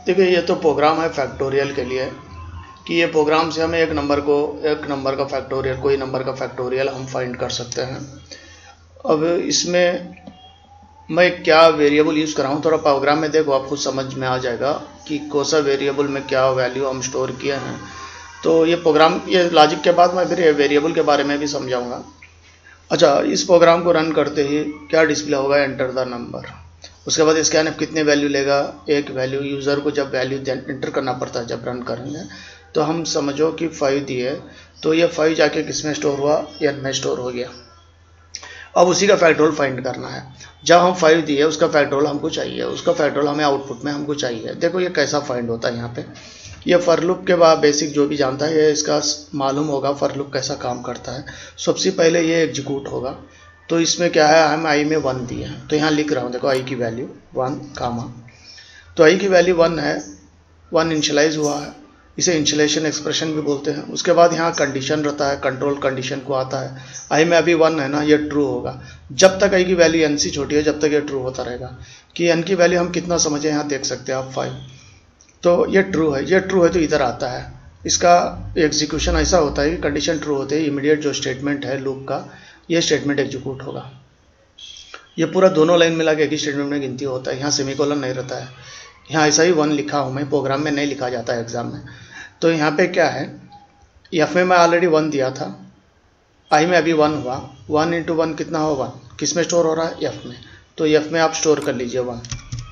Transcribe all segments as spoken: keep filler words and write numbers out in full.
देखिए ये तो प्रोग्राम है फैक्टोरियल के लिए कि ये प्रोग्राम से हमें एक नंबर को एक नंबर का फैक्टोरियल कोई नंबर का फैक्टोरियल हम फाइंड कर सकते हैं। अब इसमें मैं क्या वेरिएबल यूज़ कर रहा हूँ, थोड़ा प्रोग्राम में देखो आपको समझ में आ जाएगा कि कौन सा वेरिएबल में क्या वैल्यू हम स्टोर किए हैं। तो ये प्रोग्राम ये लॉजिक के बाद मैं फिर वेरिएबल के बारे में भी समझाऊंगा। अच्छा, इस प्रोग्राम को रन करते ही क्या डिस्प्ले होगा, एंटर द नंबर। उसके बाद स्कैनएफ कितने वैल्यू लेगा, एक वैल्यू। यूज़र को जब वैल्यू एंटर करना पड़ता है जब रन करेंगे, तो हम समझो कि फाइव दिए तो ये फाइव जाके किस में स्टोर हुआ, एन में स्टोर हो गया। अब उसी का फैक्टोरियल फाइंड करना है। जब हम फाइव दिए उसका फैक्टोरियल हमको चाहिए, उसका फैक्टोरियल हमें आउटपुट में हमको चाहिए। देखो ये कैसा फाइंड होता है। यहाँ पे ये फॉर लूप के बाद बेसिक जो भी जानता है ये इसका मालूम होगा फॉर लूप कैसा काम करता है। सबसे पहले ये एग्जीक्यूट होगा। तो इसमें क्या है, हम आई में वन दिए हैं तो यहाँ लिख रहा हूँ, देखो आई की वैल्यू वन कामा, तो आई की वैल्यू वन है, वन इनिशियलाइज हुआ है, इसे इनिशियलाइजेशन एक्सप्रेशन भी बोलते हैं। उसके बाद यहाँ कंडीशन रहता है, कंट्रोल कंडीशन को आता है। आई में अभी वन है ना, ये ट्रू होगा जब तक आई की वैल्यू एन से छोटी है, जब तक ये ट्रू होता रहेगा। कि एन की वैल्यू हम कितना समझे यहाँ देख सकते हैं आप, फाइव, तो ये ट्रू है, ये ट्रू है तो इधर आता है। इसका एग्जीक्यूशन ऐसा होता है कि कंडीशन ट्रू होते ही इमीडिएट जो स्टेटमेंट है लूप का, ये स्टेटमेंट एग्जीक्यूट होगा। ये पूरा दोनों लाइन मिला के एक ही स्टेटमेंट में गिनती होता है, यहाँ सेमीकोलन नहीं रहता है। यहाँ ऐसा ही वन लिखा हूँ मैं, प्रोग्राम में नहीं लिखा जाता है एग्जाम में। तो यहाँ पे क्या है, एफ में मैं ऑलरेडी वन दिया था, आई में अभी वन हुआ, वन इंटू वन कितना हो, वन। किस में स्टोर हो रहा है, एफ में, तो एफ में आप स्टोर कर लीजिए वन।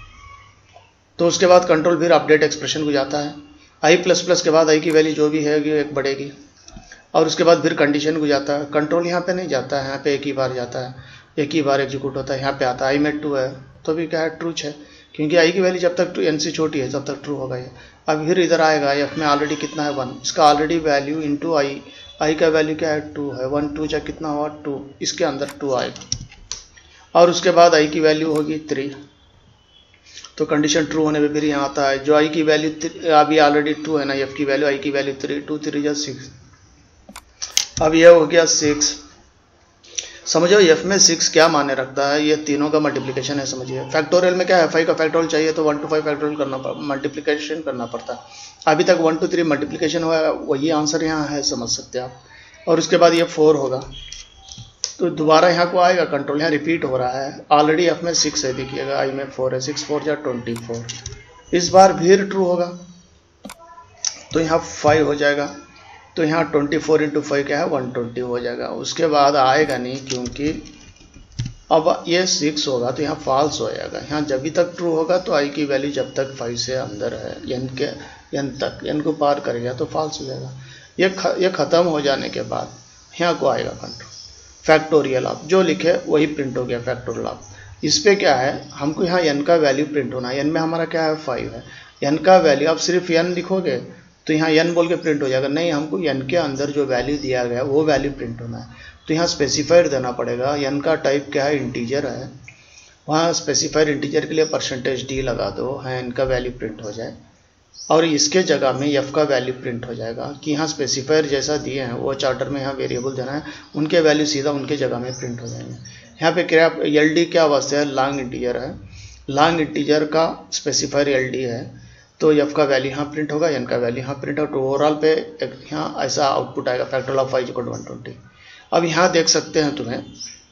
तो उसके बाद कंट्रोल फिर अपडेट एक्सप्रेशन को जाता है। आई प्लस प्लस के बाद आई की वैल्यू जो भी है एक बढ़ेगी, और उसके बाद फिर कंडीशन को जाता है। कंट्रोल यहाँ पे नहीं जाता है, यहाँ पे एक ही बार जाता है, एक ही बार एग्जीक्यूट होता है। यहाँ पे आता है आई में टू है तो भी क्या है, ट्रू है, क्योंकि आई की वैल्यू जब तक एन से छोटी है तब तक ट्रू होगा ये। अब फिर इधर आएगा, एफ में ऑलरेडी कितना है, वन, इसका already value into I, I का वैल्यू क्या है, टू है, वन टू चाहे कितना हुआ, टू, इसके अंदर टू आएगा। और उसके बाद आई की वैल्यू होगी थ्री, तो कंडीशन ट्रू होने पे फिर यहाँ आता है जो आई की वैल्यू अभी ऑलरेडी टू है ना, एफ की वैल्यू, आई की वैल्यू थ्री, टू थ्री जा सिक्स। अब ये हो गया सिक्स। समझो एफ में सिक्स क्या माने रखता है, ये तीनों का मल्टीप्लिकेशन है। समझिए फैक्टोरियल में क्या है, फाइव का फैक्टोरियल चाहिए तो वन टू फाइव फैक्टोरियल करना मल्टीप्लिकेशन करना पड़ता है। अभी तक वन टू थ्री मल्टीप्लिकेशन हुआ है, वही आंसर यहाँ है, समझ सकते हैं आप। और उसके बाद ये फोर होगा तो दोबारा यहाँ को आएगा, कंट्रोल यहाँ रिपीट हो रहा है। ऑलरेडी एफ में सिक्स है, देखिएगा आई में फोर है, सिक्स फोर या ट्वेंटी फोर। इस बार फिर ट्रू होगा तो यहाँ फाइव हो जाएगा, तो यहाँ ट्वेंटी फोर इंटू फाइव क्या है, वन ट्वेंटी हो जाएगा। उसके बाद आएगा नहीं, क्योंकि अब ये सिक्स होगा तो यहाँ फॉल्स हो जाएगा। यहाँ जब भी तक ट्रू होगा तो आई की वैल्यू जब तक फाइव से अंदर है, एन के एन तक, एन को पार करेगा तो फॉल्स हो जाएगा। ये ख, ये ख़त्म हो जाने के बाद यहाँ को आएगा कंट्रोल फैक्टोरियल आप जो लिखे वही प्रिंट हो गया फैक्टोरियल आप। इस पर क्या है, हमको यहाँ एन का वैल्यू प्रिंट होना है। एन में हमारा क्या है, फाइव है। एन का वैल्यू आप सिर्फ एन लिखोगे तो यहाँ एन बोल के प्रिंट हो जाएगा, नहीं, हमको एन के अंदर जो वैल्यू दिया गया है वो वैल्यू प्रिंट होना है। तो यहाँ स्पेसिफायर देना पड़ेगा। एन का टाइप क्या है, इंटीजर है, वहाँ स्पेसिफायर इंटीजर के लिए परसेंटेज डी लगा दो, है एन का वैल्यू प्रिंट हो जाए। और इसके जगह में एफ का वैल्यू प्रिंट हो जाएगा कि यहाँ स्पेसिफायर जैसा दिए हैं वो चार्टर में यहाँ वेरिएबल देना है, उनके वैल्यू सीधा उनके जगह में प्रिंट हो जाएंगे। यहाँ पे क्या एल डी क्या वास्ते है, लॉन्ग इंटीजर है, लॉन्ग इंटीजर का स्पेसिफायर एल डी है, तो एफ का वैल्यू यहाँ प्रिंट होगा, एन का वैल्यू यहाँ प्रिंट होगा। तो ओवरऑल पे यहाँ ऐसा आउटपुट आएगा, factorial of five equal to one twenty. अब यहाँ देख सकते हैं तुम्हें,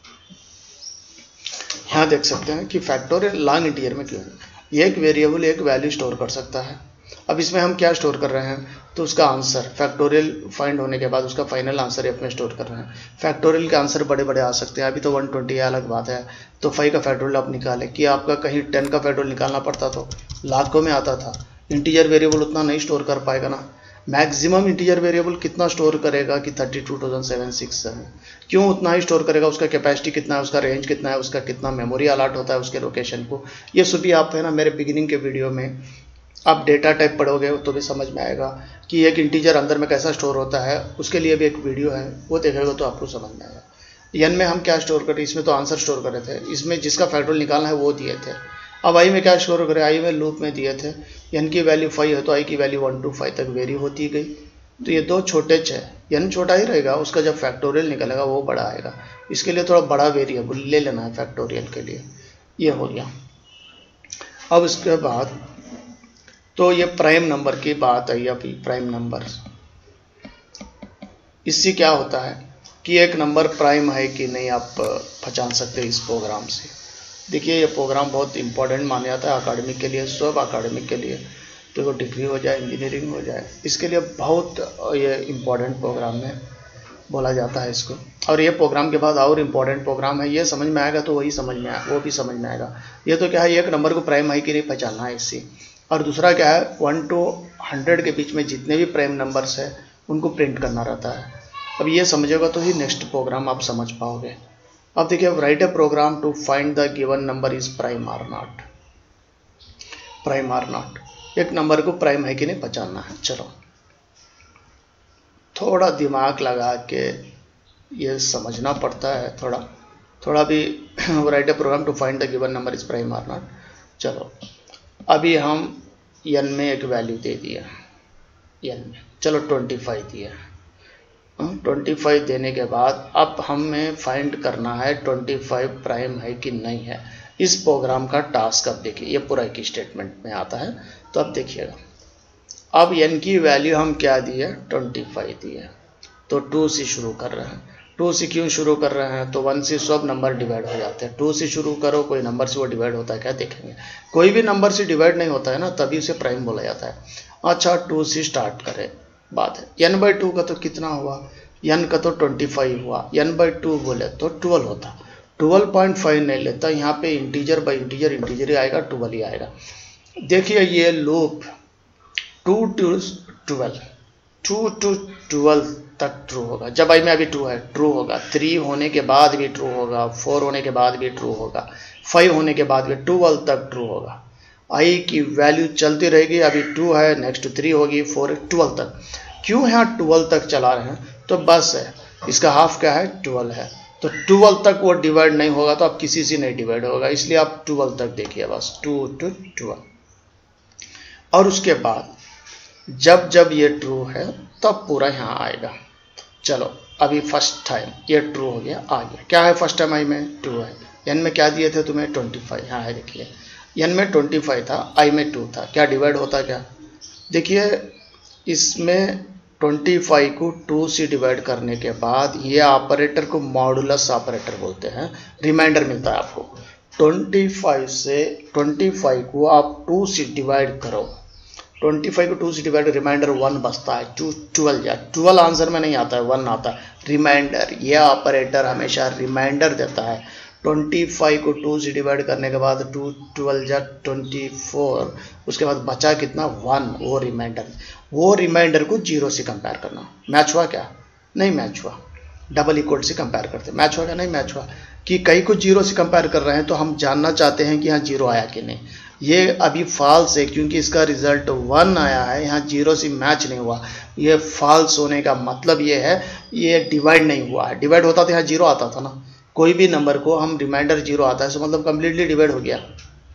यहाँ देख सकते हैं कि फैक्टोरियल लॉन्ग इंटीजर में क्यों है, एक वेरिएबल एक वैल्यू स्टोर कर सकता है। अब इसमें हम क्या स्टोर कर रहे हैं, तो उसका आंसर फैक्टोरियल फाइंड होने के बाद उसका फाइनल आंसर एफ में स्टोर कर रहे हैं। फैक्टोरियल के आंसर बड़े बड़े आ सकते हैं, अभी तो वन ट्वेंटी है, अलग बात है। तो फाइव का फैक्टोरियल आप निकालें, कि आपका कहीं टेन का फैक्टोरियल निकालना पड़ता तो लाखों में आता था। इंटीजर वेरिएबल उतना नहीं स्टोर कर पाएगा ना, मैक्सिमम इंटीजर वेरिएबल कितना स्टोर करेगा कि thirty two thousand seven six seven. क्यों उतना ही स्टोर करेगा, उसका कैपेसिटी कितना है, उसका रेंज कितना है, उसका कितना मेमोरी अलॉट होता है उसके लोकेशन को। ये सभी आप है ना मेरे बिगिनिंग के वीडियो में आप डेटा टाइप पढ़ोगे तो भी समझ में आएगा कि एक इंटीजर अंदर में कैसा स्टोर होता है, उसके लिए भी एक वीडियो है, वो देखेगा तो आपको समझ में आएगा। एन में हम क्या स्टोर करें, इसमें तो आंसर स्टोर कर रहे थे, इसमें जिसका फैक्टोरियल निकालना है वो दिए थे। अब आई में क्या स्टोर करें, आई में लूप में दिए थे, एन की वैल्यू फाइव है तो आई की वैल्यू वन टू फाइव तक वेरी होती गई। तो ये दो छोटे च है, एन छोटा ही रहेगा, उसका जब फैक्टोरियल निकलेगा वो बड़ा आएगा। इसके लिए थोड़ा बड़ा वेरिएबल ले लेना है फैक्टोरियल के लिए। ये हो गया। अब इसके बाद तो ये प्राइम नंबर की बात है, अभी प्राइम नंबर। इससे क्या होता है कि एक नंबर प्राइम है कि नहीं आप पहचान सकते इस प्रोग्राम से। देखिए ये प्रोग्राम बहुत इंपॉर्टेंट माना जाता है अकाडमिक के लिए, सब अकाडमिक के लिए, तो डिग्री हो जाए, इंजीनियरिंग हो जाए, इसके लिए बहुत ये इम्पोर्टेंट प्रोग्राम में बोला जाता है इसको। और ये प्रोग्राम के बाद और इम्पोर्टेंट प्रोग्राम है, ये समझ में आएगा तो वही समझ में आएगा, वो भी समझ में आएगा। ये तो क्या है, एक नंबर को प्राइम है कि नहीं पहचानना है इससे। और दूसरा क्या है, वन टू हंड्रेड के बीच में जितने भी प्राइम नंबर्स है उनको प्रिंट करना रहता है। अब ये समझेगा तो ही नेक्स्ट प्रोग्राम आप समझ पाओगे। अब देखिए, write a program to find the given number is prime or not. Prime or not, एक नंबर को प्राइम है कि नहीं पहचानना है। चलो थोड़ा दिमाग लगा के ये समझना पड़ता है, थोड़ा थोड़ा भी। Write a program to find the given number is prime or not. चलो अभी हम एन में एक वैल्यू दे दिया, एन में चलो ट्वेंटी फाइव दिया। ट्वेंटी फाइव देने के बाद अब हमें फाइंड करना है ट्वेंटी फाइव प्राइम है कि नहीं है। इस प्रोग्राम का टास्क अब देखिए, ये पूरा एक स्टेटमेंट में आता है, तो अब देखिएगा। अब n की वैल्यू हम क्या दिए, ट्वेंटी फाइव दिए, तो टू से शुरू कर रहे हैं। टू से क्यों शुरू कर रहे हैं, तो वन से सब नंबर डिवाइड हो जाते हैं। टू से शुरू करो, कोई नंबर से वो डिवाइड होता है क्या देखेंगे। कोई भी नंबर से डिवाइड नहीं होता है ना, तभी उसे प्राइम बोला जाता है। अच्छा टू से स्टार्ट करें, बात है n बाई टू का तो कितना हुआ, n का तो ट्वेंटी फाइव हुआ, n बाई टू बोले तो ट्वेल्व होता। ट्वेल्व पॉइंट फाइव नहीं लेता, यहाँ पे इंटीजर बाई इंटीजर, इंटीजर ही आएगा, ट्वेल्व ही आएगा। देखिए ये loop two to twelve, two to twelve तक ट्रू होगा। जब आई में अभी टू है ट्रू होगा, थ्री होने के बाद भी ट्रू होगा, फोर होने के बाद भी ट्रू होगा, फाइव होने के बाद भी ट्वेल्व तक ट्रू होगा। आई की वैल्यू चलती रहेगी, अभी टू है, नेक्स्ट थ्री होगी, फोर, ट्वेल्व तक। क्यों यहाँ ट्वेल्व तक चला रहे हैं, तो बस है, इसका हाफ क्या है, ट्वेल्व है, तो ट्वेल्व तक वो डिवाइड नहीं होगा, तो अब किसी से नहीं डिवाइड होगा, इसलिए आप ट्वेल्व तक देखिए बस, टू टू ट्वेल्व। और उसके बाद जब जब ये ट्रू है तब पूरा यहाँ आएगा। चलो अभी फर्स्ट टाइम ये ट्रू हो गया, आ गया। क्या है फर्स्ट टाइम आई में टू है, एन में क्या दिए थे तुम्हें ट्वेंटी फाइव, यहाँ है देखिए, एन में ट्वेंटी फाइव था, आई में टू था, क्या डिवाइड होता क्या, देखिए इसमें ट्वेंटी फाइव को टू से डिवाइड करने के बाद ये ऑपरेटर को मॉडुलस ऑपरेटर बोलते हैं, रिमाइंडर मिलता है आपको। ट्वेंटी फाइव से ट्वेंटी फाइव को आप टू से डिवाइड करो, ट्वेंटी फाइव को टू से डिवाइड, रिमाइंडर वन बचता है, टू ट्वेल्व या ट्वेल्व आंसर में नहीं आता है, वन आता है। रिमाइंडर, ये ऑपरेटर हमेशा रिमाइंडर देता है। ट्वेंटी फाइव को टू से डिवाइड करने के बाद टू ट्वेल्व या ट्वेंटी फोर, उसके बाद बचा कितना, वन, वो रिमाइंडर। वो रिमाइंडर को जीरो से कंपेयर करना। मैच हुआ क्या, नहीं मैच हुआ। डबल इक्वल से कंपेयर करते, मैच हुआ क्या, नहीं मैच हुआ। कि कहीं को जीरो से कंपेयर कर रहे हैं तो हम जानना चाहते हैं कि यहाँ जीरो आया कि नहीं। ये अभी फॉल्स है क्योंकि इसका रिजल्ट वन आया है, यहाँ जीरो से मैच नहीं हुआ। ये फॉल्स होने का मतलब ये है ये डिवाइड नहीं हुआ है। डिवाइड होता तो यहाँ जीरो आता था ना, कोई भी नंबर को हम रिमाइंडर जीरो आता है तो मतलब कम्प्लीटली डिवाइड हो गया।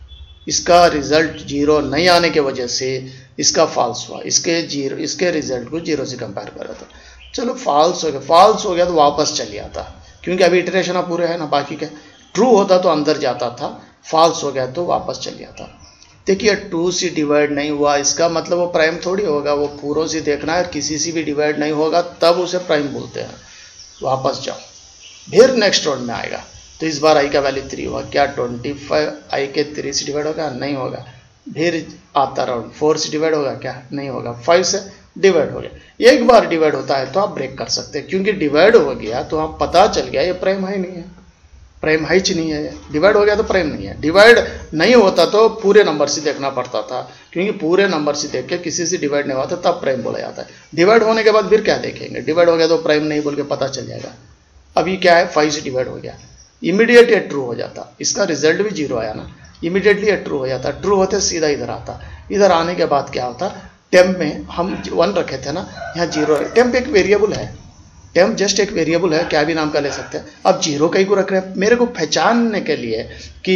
इसका रिजल्ट जीरो नहीं आने के वजह से इसका फॉल्स हुआ, इसके जीरो इसके रिजल्ट को जीरो से कंपेयर कर रहा था। चलो फॉल्स हो गया, फॉल्स हो गया तो वापस चल जाता क्योंकि अभी इटरेशन अब पूरे है ना, बाकी के ट्रू होता तो अंदर जाता था, फॉल्स हो गया तो वापस चल जाता। देखिए टू से डिवाइड नहीं हुआ, इसका मतलब वो प्राइम थोड़ी होगा, वो पूरों से देखना है, किसी से भी डिवाइड नहीं होगा तब उसे प्राइम बोलते हैं। वापस जाओ, फिर नेक्स्ट राउंड में आएगा तो इस बार आई का वैल्यू थ्री हुआ, क्या ट्वेंटी फाइव आई के थ्री से डिवाइड होगा, नहीं होगा। फिर आता राउंड फोर से डिवाइड होगा, क्या नहीं होगा। फाइव से डिवाइड हो गया। एक बार डिवाइड होता है तो आप ब्रेक कर सकते हैं क्योंकि डिवाइड हो गया तो आप पता चल गया ये प्राइम है नहीं है, प्राइम है ही नहीं है। डिवाइड हो गया तो प्राइम नहीं है। डिवाइड नहीं होता तो पूरे नंबर से देखना पड़ता था क्योंकि पूरे नंबर से देख के किसी से डिवाइड नहीं होता तब प्राइम बोला जाता है। डिवाइड होने के बाद फिर क्या देखेंगे, डिवाइड हो गया तो प्राइम नहीं बोल के पता चल जाएगा। अभी क्या है, फाइव से डिवाइड हो गया, इमीडिएट ये ट्रू हो जाता, इसका रिजल्ट भी जीरो आया ना, इमीडिएटली ये ट्रू हो जाता। ट्रू होते सीधा इधर आता, इधर आने के बाद क्या होता, टेम्प में हम वन रखे थे ना, यहाँ जीरो है। टेम्प एक वेरिएबल है, टेम्प जस्ट एक वेरिएबल है, क्या भी नाम का ले सकते हैं। अब जीरो कहीं को रख रहे हैं मेरे को पहचानने के लिए कि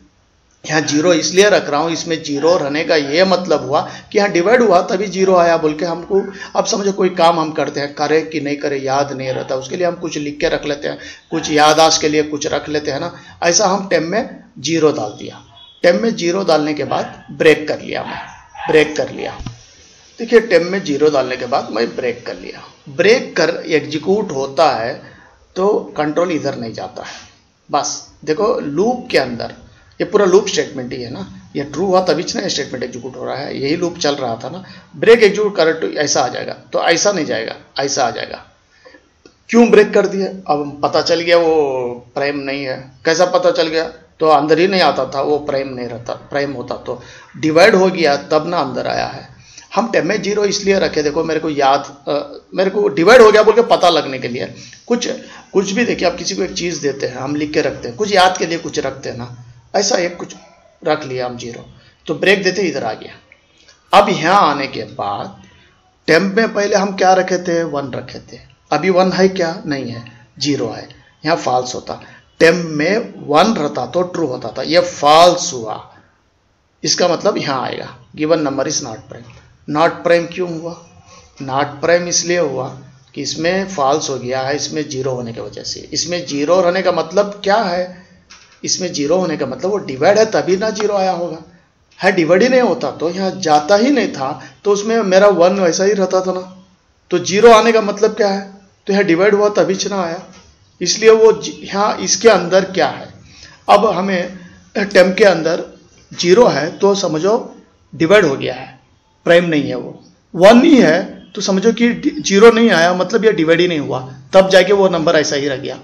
यहाँ जीरो इसलिए रख रहा हूँ, इसमें जीरो रहने का ये मतलब हुआ कि यहाँ डिवाइड हुआ तभी जीरो आया बोल के हमको। अब समझो कोई काम हम करते हैं, करे कि नहीं करे याद नहीं रहता, उसके लिए हम कुछ लिख के रख लेते हैं, कुछ याददाश्त के लिए कुछ रख लेते हैं ना। ऐसा हम टेम्प में जीरो डाल दिया, टेम्प में जीरो डालने के बाद ब्रेक कर लिया मैं, ब्रेक कर लिया। देखिए टेम में जीरो डालने के बाद मैं ब्रेक कर लिया। ब्रेक कर एग्जीक्यूट होता है तो कंट्रोल इधर नहीं जाता है। बस देखो लूप के अंदर ये पूरा लूप स्टेटमेंट ही है ना, ये ट्रू हुआ तभी ना स्टेटमेंट एग्जीक्यूट हो रहा है, यही लूप चल रहा था ना। ब्रेक एग्जीक्यूट करे तो ऐसा आ जाएगा, तो ऐसा नहीं जाएगा, ऐसा आ जाएगा। क्यों ब्रेक कर दिया? अब पता चल गया वो प्राइम नहीं है। कैसा पता चल गया? तो अंदर ही नहीं आता था, वो प्राइम नहीं रहता। प्राइम होता तो डिवाइड हो गया तब ना अंदर आया है। हम टेम में जीरो इसलिए रखे, देखो मेरे को याद आ, मेरे को डिवाइड हो गया बोल के पता लगने के लिए। कुछ कुछ भी देखिए, आप किसी को एक चीज़ देते हैं, हम लिख के रखते हैं, कुछ याद के लिए कुछ रखते हैं ना, ऐसा एक कुछ रख लिया हम जीरो, तो ब्रेक देते इधर आ गया। अब यहाँ आने के बाद टेम्प में पहले हम क्या रखे थे? वन रखे थे। अभी वन है क्या? नहीं है, जीरो है। यहाँ फॉल्स होता। टेम्प में वन रहता तो ट्रू होता था, ये फॉल्स हुआ। इसका मतलब यहाँ आएगा given number is not prime. Not prime क्यों हुआ? नॉट प्राइम इसलिए हुआ कि इसमें फॉल्स हो गया है, इसमें जीरो होने की वजह से। इसमें जीरो रहने का मतलब क्या है? इसमें जीरो होने का मतलब वो डिवाइड है तभी ना जीरो आया होगा। है डिवाइड ही नहीं होता तो यहाँ जाता ही नहीं था, तो उसमें मेरा वन वैसा ही रहता था ना। तो जीरो आने का मतलब क्या है? तो यहाँ डिवाइड हुआ तभी ना आया, इसलिए वो यहाँ इसके अंदर क्या है? अब हमें टेम के अंदर जीरो है तो समझो डिवाइड हो गया है, प्राइम नहीं है वो। वन ही है तो समझो कि जीरो नहीं आया, मतलब ये डिवाइड ही नहीं हुआ, तब जाके वो नंबर ऐसा ही रह गया।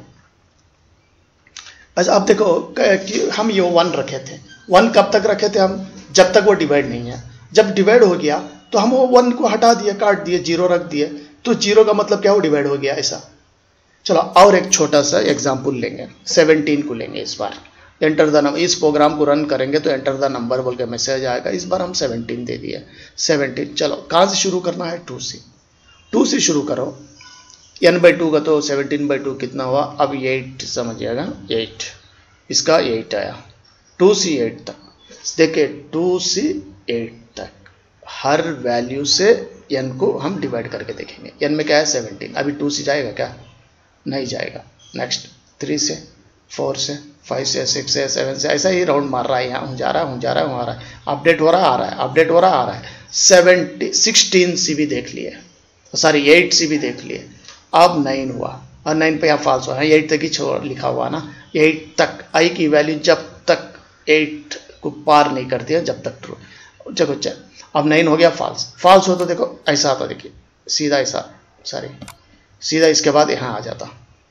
अच्छा अब देखो कि हम ये वन रखे थे। वन कब तक रखे थे हम? जब तक वो डिवाइड नहीं है। जब डिवाइड हो गया तो हम वो वन को हटा दिए, काट दिए, जीरो रख दिए, तो जीरो का मतलब क्या? वो डिवाइड हो गया ऐसा। चलो और एक छोटा सा एग्जाम्पल लेंगे, सेवनटीन को लेंगे इस बार। एंटर द नंबर, इस प्रोग्राम को रन करेंगे तो एंटर द नंबर बोल के मैसेज आएगा। इस बार हम सेवनटीन दे दिए। सेवनटीन, चलो कहाँ से शुरू करना है? टू से। टू से शुरू करो। एन बाई टू का तो सेवनटीन बाई टू कितना हुआ? अब एट समझिएगा, एट, इसका एट आया। टू से एट तक देखिए, टू से एट तक हर वैल्यू से एन को हम डिवाइड करके देखेंगे। एन में क्या है? सेवनटीन। अभी टू से जाएगा क्या? नहीं जाएगा। नेक्स्ट थ्री से, फोर से, फाइव से, सिक्स से, सेवन से, ऐसा ही राउंड मार रहा है। यहाँ हूँ जा रहा है, हूँ जा रहा है, हूँ आ रहा है, अपडेट हो रहा आ रहा है, अपडेट हो रहा आ रहा है। सेवेंटी सिक्सटीन सी भी देख लिए, सॉरी एट सी भी देख लिए। अब नाइन हुआ और नाइन पे यहाँ फॉल्स हुआ है। एट तक ही छोड़ लिखा हुआ ना, एट तक आई की वैल्यू जब तक एट को पार नहीं करती है जब तक ट्रू। देखो चल अब नाइन हो गया फॉल्स। फॉल्स हो तो देखो ऐसा आता, देखिए सीधा ऐसा, सॉरी सीधा इसके बाद यहाँ आ जाता।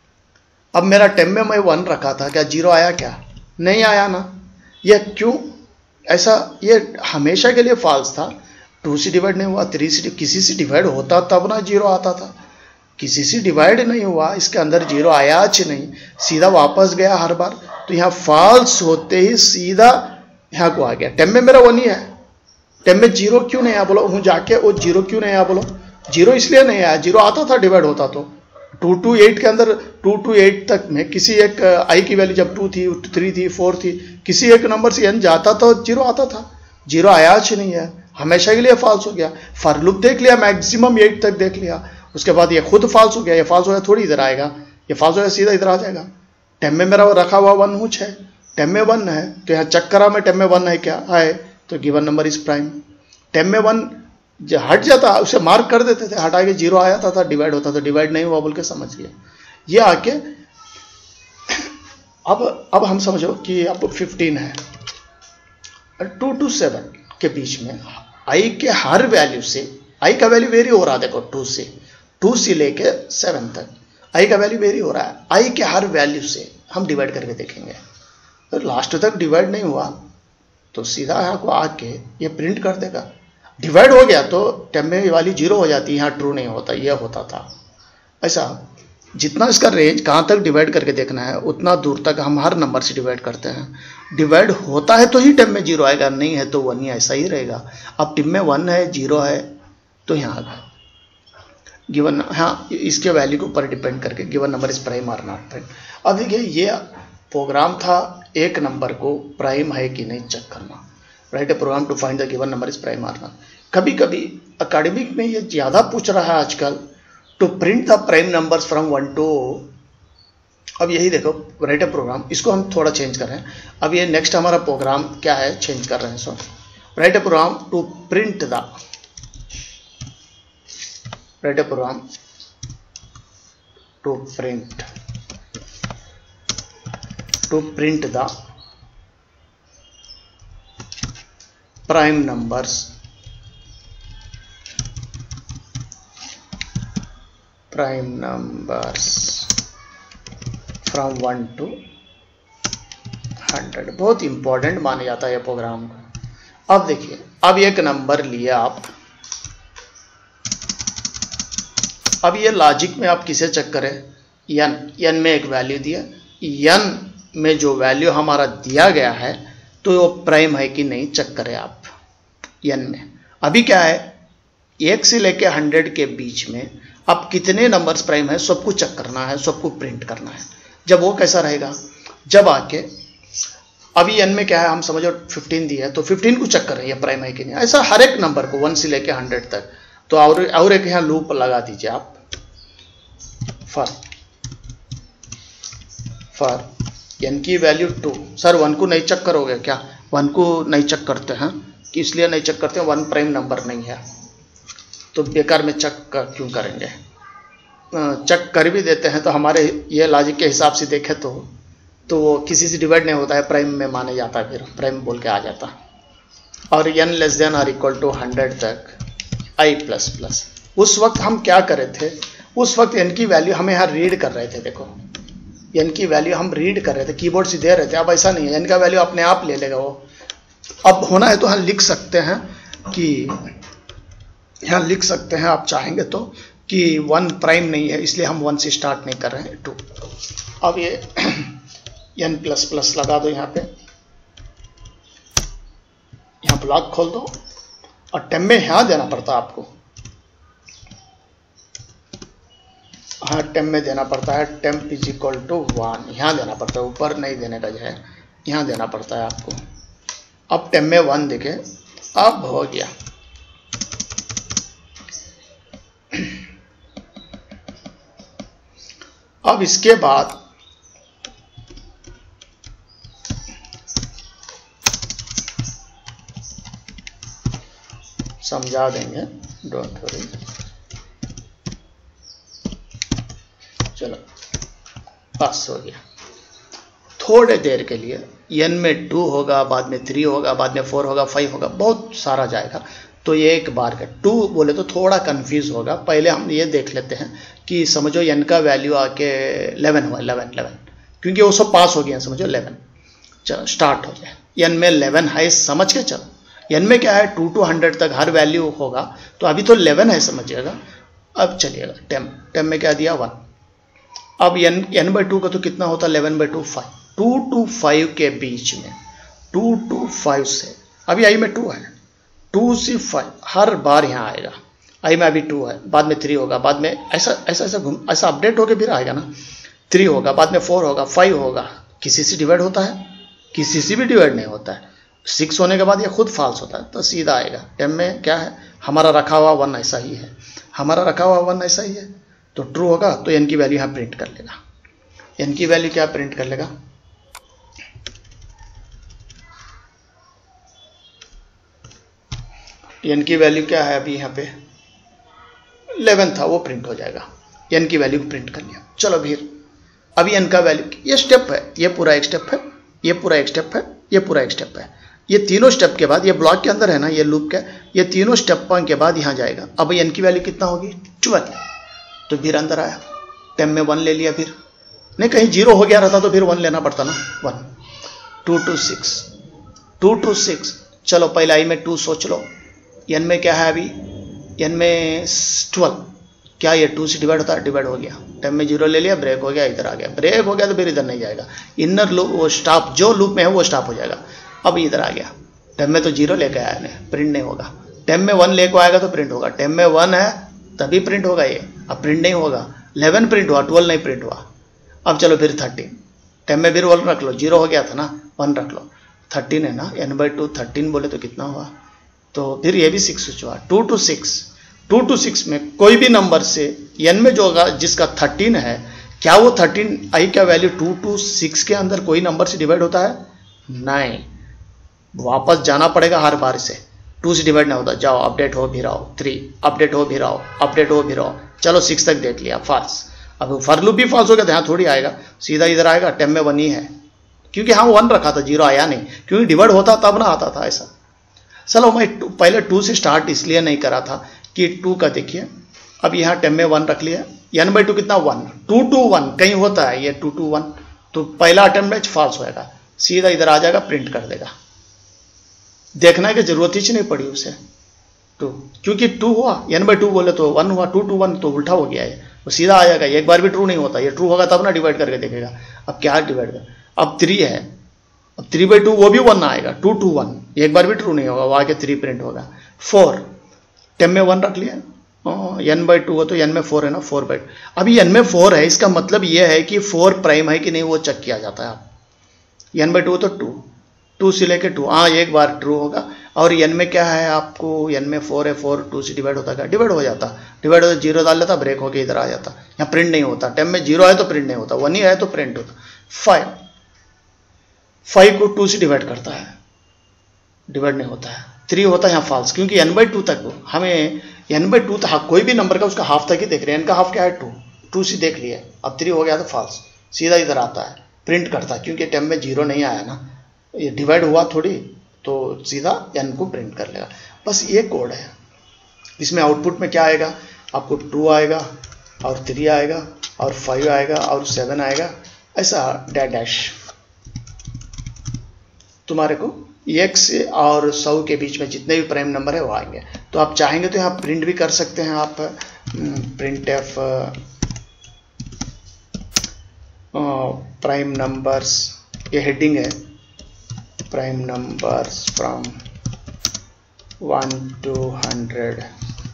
अब मेरा टेम में मैं वन रखा था, क्या जीरो आया? क्या नहीं आया ना। ये क्यों ऐसा? ये हमेशा के लिए फॉल्स था। टू से डिवाइड नहीं हुआ, थ्री से, किसी से डिवाइड होता तब ना जीरो आता था। किसी से डिवाइड नहीं हुआ, इसके अंदर जीरो आया च नहीं, सीधा वापस गया हर बार। तो यहाँ फॉल्स होते ही सीधा यहाँ को आ गया। टेम में मेरा वन ही है, टेम में जीरो क्यों नहीं आया बोलो? हूँ जाके वो जीरो क्यों नहीं आया बोलो? जीरो इसलिए नहीं आया, जीरो आता था डिवाइड होता तो। टू टू एट के अंदर, टू टू एट तक में किसी एक आई की वैल्यू जब टू थी, थ्री थी, फोर थी, किसी एक नंबर से एन जाता तो जीरो आता था। जीरो आया च नहीं है, हमेशा के लिए फॉल्स हो गया। फॉर लूप देख लिया, मैक्सिमम एट तक देख लिया, उसके बाद ये खुद फॉल्स हो गया। ये फॉल्स हो गया थोड़ी इधर आएगा, ये फॉल्स हो गया सीधा इधर आ जाएगा। टेम में मेरा रखा हुआ वन हूँ छः, टेम में वन है तो यहाँ चेक करा मैं टेम में वन है क्या है, तो given number is prime. Temp में वन हट जाता, उसे मार्क कर देते थे, हटा के जीरो आया था, था डिवाइड होता, तो डिवाइड नहीं हुआ बोल के समझ गया। ये आके अब अब हम समझो कि अब फिफ्टीन है, टू टू सेवन के बीच में आई के हर वैल्यू से, आई का वैल्यू वेरी हो रहा है, देखो टू से टू से लेके सेवन तक आई का वैल्यू वेरी हो रहा है। आई के हर वैल्यू से हम डिवाइड करके देखेंगे, तो लास्ट तक डिवाइड नहीं हुआ तो सीधा यहाँ को आके ये प्रिंट कर देगा। डिवाइड हो गया तो टेम में वाली जीरो हो जाती है, यहाँ ट्रू नहीं होता, ये होता था। ऐसा जितना इसका रेंज कहाँ तक डिवाइड करके देखना है उतना दूर तक हम हर नंबर से डिवाइड करते हैं। डिवाइड होता है तो ही टेम में जीरो आएगा, नहीं है तो वन ही ऐसा ही रहेगा। अब टेम में वन है, जीरो है, तो यहाँ आएगा गिवन, हाँ इसके वैल्यू के ऊपर डिपेंड करके गिवन नंबर इज प्राइम और नॉट प्राइम। अब देखिए ये प्रोग्राम था एक नंबर को प्राइम है कि नहीं चेक करना, write a program to find the given number is prime और नॉट। कभी कभी अकेडमिक में ये ज़्यादा पूछ रहा है आजकल, to print the prime numbers from one to. अब यही देखो राइट ए प्रोग्राम, इसको हम थोड़ा चेंज कर रहे हैं। अब ये नेक्स्ट हमारा प्रोग्राम क्या है, चेंज कर रहे हैं। So write a program to print the write a program to print to print the prime numbers prime numbers from one to hundred. बहुत इंपॉर्टेंट माना जाता है ये प्रोग्राम को। अब देखिए, अब एक नंबर लिया आप, अब ये लॉजिक में आप किसे चेक करें, n n में एक वैल्यू दिया, n में जो वैल्यू हमारा दिया गया है तो वो प्राइम है कि नहीं चेक करें आप n में। अभी क्या है, एक से लेके हंड्रेड के बीच में अब कितने नंबर्स प्राइम है सबको चेक करना है, सबको प्रिंट करना है। जब वो कैसा रहेगा, जब आके अभी n में क्या है, हम समझो फिफ्टीन दिया है तो फिफ्टीन को चेक करें ये प्राइम है कि नहीं, ऐसा हर एक नंबर को वन से लेके हंड्रेड तक। तो और और एक यहाँ लूप लगा दीजिए आप, फॉर फॉर n की वैल्यू टू। सर वन को नहीं चेक करोगे क्या, वन को नहीं चेक करते हैं, कि इसलिए नहीं चेक करते हैं, वन प्राइम नंबर नहीं है तो बेकार में चेक कर, क्यों करेंगे। चेक कर भी देते हैं तो हमारे ये लॉजिक के हिसाब से देखें तो तो वो किसी से डिवाइड नहीं होता है, प्राइम में माने जाता है, फिर प्राइम बोल के आ जाता। और n लेस देन और इक्वल टू हंड्रेड तक i प्लस प्लस। उस वक्त हम क्या करे थे, उस वक्त n की वैल्यू हमें यहाँ रीड कर रहे थे। देखो n की वैल्यू हम रीड कर रहे थे, कीबोर्ड से दे रहे थे। अब ऐसा नहीं है, n का वैल्यू अपने आप ले लेगा वो। अब होना है तो हम लिख सकते हैं कि यहाँ लिख सकते हैं आप चाहेंगे तो कि वन प्राइम नहीं है, इसलिए हम वन से स्टार्ट नहीं कर रहे हैं, टू। अब ये n प्लस प्लस लगा दो यहाँ पे, यहाँ ब्लॉक खोल दो और टेम में यहाँ देना पड़ता है आपको, हाँ टेम में देना पड़ता है। Temp is equal to one यहाँ देना पड़ता है, ऊपर नहीं देने का जो है यहाँ देना पड़ता है आपको। अब टेम में वन देखे, अब हो गया। अब इसके बाद समझा देंगे, डोंट वरी। चलो बस हो गया। थोड़े देर के लिए n में टू होगा, बाद में थ्री होगा, बाद में फोर होगा, फाइव होगा, बहुत सारा जाएगा। तो ये एक बार का टू बोले तो थोड़ा कंफ्यूज होगा। पहले हम ये देख लेते हैं कि समझो n का वैल्यू आके इलेवन हुआ, इलेवन इलेवन क्योंकि वो सब पास हो गया, समझो इलेवन। चलो स्टार्ट हो जाए। n में इलेवन है समझ के चलो। n में क्या है, टू टू हंड्रेड तक हर वैल्यू होगा, तो अभी तो इलेवन है समझिएगा। अब चलिएगा टेम, टेम में क्या दिया, वन। अब n n बाई टू का तो कितना होता है, eleven by two five. Two to five के बीच में, टू टू फाइव से अभी आई में टू है, टू से फाइव हर बार यहाँ आएगा। आई में अभी टू है, बाद में थ्री होगा, बाद में ऐसा ऐसा ऐसा घूम ऐसा अपडेट होके फिर आएगा ना। थ्री होगा, बाद में फोर होगा, फाइव होगा। किसी से डिवाइड होता है, किसी से भी डिवाइड नहीं होता है। सिक्स होने के बाद ये खुद फॉल्स होता है, तो सीधा आएगा। टेम में क्या है, हमारा रखा हुआ वन ऐसा ही है, हमारा रखा हुआ वन ऐसा ही है, तो ट्रू होगा तो n की वैल्यू यहाँ प्रिंट कर लेगा। n की वैल्यू क्या प्रिंट कर लेगा, n की वैल्यू क्या है, अभी यहाँ पे इलेवन था, वो प्रिंट हो जाएगा। n की वैल्यू प्रिंट कर लिया। चलो फिर अभी n का वैल्यू, ये स्टेप है, ये पूरा एक स्टेप है, ये पूरा एक स्टेप है, ये पूरा एक स्टेप है। ये तीनों स्टेप के बाद, ये ब्लॉक के अंदर है ना, ये लूप के, ये तीनों स्टेप के बाद यहाँ जाएगा। अब n की वैल्यू कितना होगी, ट्वेल्व। तो फिर अंदर आया, टेम में वन ले लिया, फिर नहीं कहीं जीरो हो गया रहता तो फिर वन लेना पड़ता ना, one. Two to six, two to six. चलो पहले आई में टू सोच लो, n में क्या है अभी, n में ट्वेल्व। क्या ये टू से डिवाइड होता है, डिवाइड हो गया। टेम में जीरो ले लिया, ब्रेक हो गया, इधर आ गया। ब्रेक हो गया तो फिर इधर नहीं जाएगा, इनर लूप वो स्टॉप, जो लूप में है वो स्टॉप हो जाएगा। अब इधर आ गया, टेम में तो जीरो लेके आया नहीं, प्रिंट नहीं होगा। टेम में वन लेके आएगा तो प्रिंट होगा, टेम में वन है तभी प्रिंट होगा ये, अब प्रिंट नहीं होगा। इलेवन प्रिंट हुआ, ट्वेल्व नहीं प्रिंट हुआ। अब चलो फिर थर्टीन, टेम में फिर वन रख लो, जीरो हो गया था ना, वन रख लो। थर्टीन है ना, एन बाई टू थर्टीन बोले तो कितना हुआ, तो फिर ये भी सिक्स हुआ। Two to six, two to six में कोई भी नंबर से n में जो होगा जिसका थर्टीन है, क्या वो थर्टीन आई का वैल्यू टू टू सिक्स के अंदर कोई नंबर से डिवाइड होता है, नहीं। वापस जाना पड़ेगा हर बार से, टू से डिवाइड नहीं होता। जाओ अपडेट हो भी रहो, थ्री अपडेट हो भी रहो, अपडेट हो भी रहो, चलो सिक्स तक देख लिया, फॉल्स। अब फॉर लूप भी फॉल्स हो गया तो यहाँ थोड़ी आएगा, सीधा इधर आएगा, टेम में वन ही है, क्योंकि हाँ वन रखा था, जीरो आया नहीं, क्योंकि डिवाइड होता तब ना आता था ऐसा। चलो मैं पहले टू से स्टार्ट इसलिए नहीं करा था कि टू का देखिए, अब यहाँ टेम में वन रख लिया, एन बाई टू कितना वन, टू टू वन कहीं होता है ये टू टू वन, तो पहला अटेम्प्ट में फॉल्स होएगा, सीधा इधर आ जाएगा, प्रिंट कर देगा। देखना की जरूरत ही नहीं पड़ी उसे टू, क्योंकि टू हुआ, एन बाई टू बोले तो वन हुआ, टू टू वन तो उल्टा हो गया है, वो सीधा आ जाएगा। एक बार भी ट्रू नहीं होता, ये ट्रू होगा तब ना डिवाइड करके देखेगा। अब क्या डिवाइड कर, अब थ्री है, अब थ्री बाई टू वो भी वन आएगा, टू टू वन, एक बार भी ट्रू नहीं होगा, वो आके थ्री प्रिंट होगा। फोर टेम में वन रख लिया, एन बाई टू हो तो एन में फोर है ना, फोर बाई टू। अभी एन में फोर है, इसका मतलब ये है कि फोर प्राइम है कि नहीं वो चेक किया जाता है। आप एन बाई टू तो टू, टू से लेके टू, हाँ एक बार ट्रू होगा। और एन में क्या है आपको, एन में फोर है, फोर टू से डिवाइड होता है, डिवाइड हो जाता, डिवाइड होता जीरो डाल लेता, ब्रेक होके इधर आ जाता, यहाँ प्रिंट नहीं होता। टेम में जीरो है तो प्रिंट नहीं होता, वन ही है तो प्रिंट होता। फाइव, फाइव को टू से डिवाइड करता है, डिवाइड नहीं होता है। थ्री होता है यहाँ फॉल्स, क्योंकि एन बाई टू तक हमें, एन बाई टू तक कोई भी नंबर का उसका हाफ तक ही देख रहे हैं, एन का हाफ क्या है टू, टू से देख लिए, अब थ्री हो गया तो फॉल्स, सीधा इधर आता है, प्रिंट करता है, क्योंकि टेम में जीरो नहीं आया ना, ये डिवाइड हुआ थोड़ी, तो सीधा एन को प्रिंट कर लेगा। बस ये कोड है। इसमें आउटपुट में क्या आएगा आपको, टू आएगा और थ्री आएगा और फाइव आएगा और सेवन आएगा, ऐसा डैश डैश तुम्हारे को एक से और सौ के बीच में जितने भी प्राइम नंबर है वो आएंगे। तो आप चाहेंगे तो यहाँ प्रिंट भी कर सकते हैं आप, प्रिंट एफ प्राइम नंबर्स, ये हेडिंग है, prime numbers from one to hundred,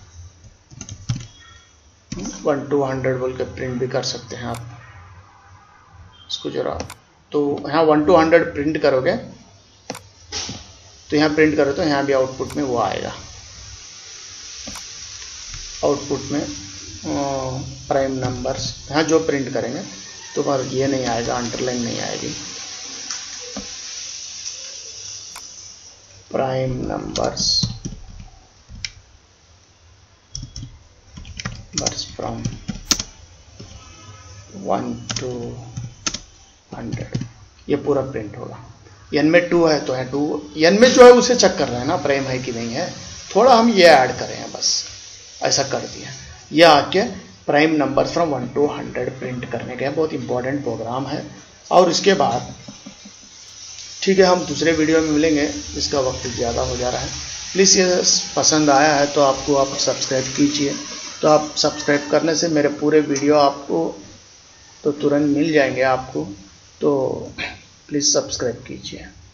one to hundred बोल के प्रिंट भी कर सकते हैं आप इसको जरा। तो यहाँ वन टू हंड्रेड प्रिंट करोगे तो यहाँ प्रिंट करो तो यहाँ भी आउटपुट में वो आएगा, आउटपुट में प्राइम नंबर्स, यहाँ जो प्रिंट करेंगे तो पर ये नहीं आएगा, अंडरलाइन नहीं आएगी, प्राइम नंबर्स बर्स फ्रॉम वन टू हंड्रेड, ये पूरा प्रिंट होगा। एन में टू है तो है टू, एन में जो है उसे चेक कर रहे हैं ना प्राइम है कि नहीं है, थोड़ा हम ये ऐड करें हैं बस, ऐसा कर दिया। ये आके prime number from one to hundred print करने का बहुत इंपॉर्टेंट प्रोग्राम है। और इसके बाद ठीक है, हम दूसरे वीडियो में मिलेंगे, इसका वक्त ज़्यादा हो जा रहा है। प्लीज़ ये पसंद आया है तो आपको आप सब्सक्राइब कीजिए, तो आप सब्सक्राइब करने से मेरे पूरे वीडियो आपको तो तुरंत मिल जाएंगे आपको, तो प्लीज़ सब्सक्राइब कीजिए।